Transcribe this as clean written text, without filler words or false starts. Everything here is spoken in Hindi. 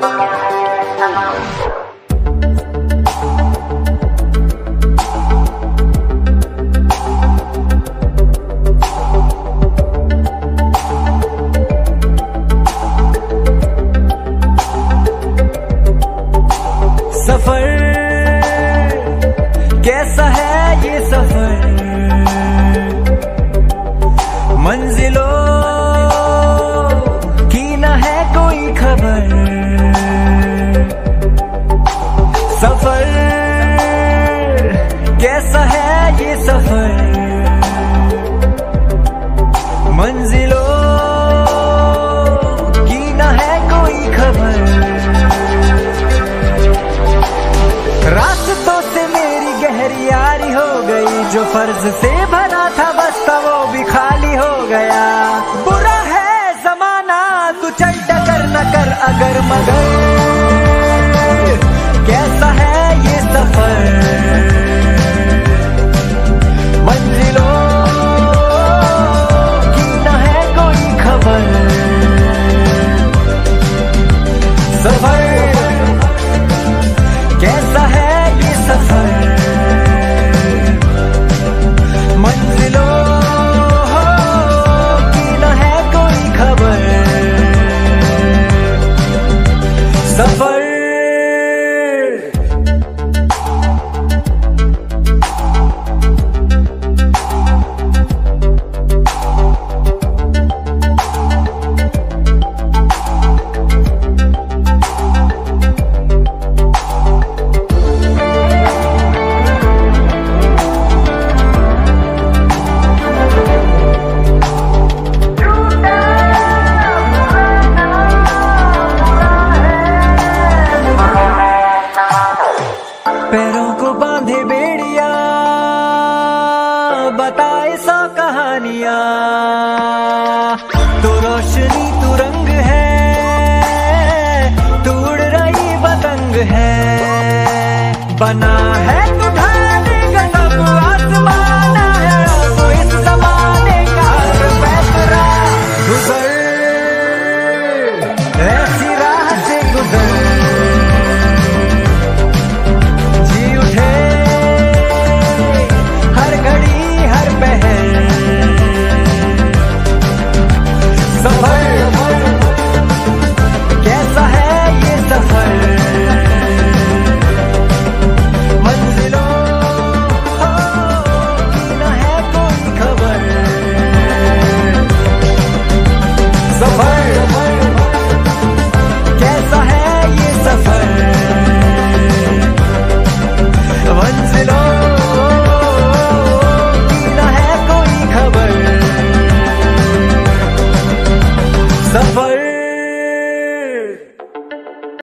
सफर कैसा है ये सफर, मंजिलों की न है कोई खबर। सफर कैसा है ये सफर, मंजिलों की न है कोई खबर। रास्तों से मेरी गहरी यारी हो गई, जो फर्ज से भरा था बस्ता वो भी खाली हो गया। बुरा है जमाना तू चल टकर न कर अगर मगर, कैसा है ये सफर, मंजिलों की न है कोई खबर। सफर कैसा है ये सफर, मंजिलों की न है कोई खबर। सफर पैरों को बांधे बेड़िया, बताए सौ कहानियां। तू रोशनी तू रंग है, तू उड़ रही पतंग है। बना है तू ढाले गजब आसमान है, तो इस जमाने का हर फैसला गुजर, ऐसी राह से गुजर।